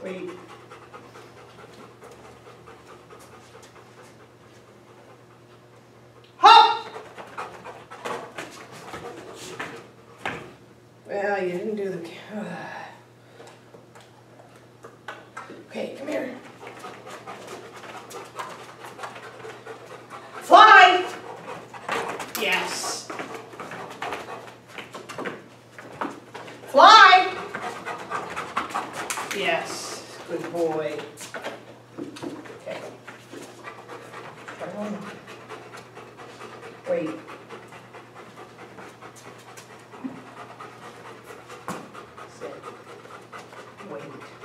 Wait. Hop! Well, you didn't do the... Okay, come here. Fly! Yes. Fly! Yes. Good boy. Okay. Try one more. Wait. Sit. Wait.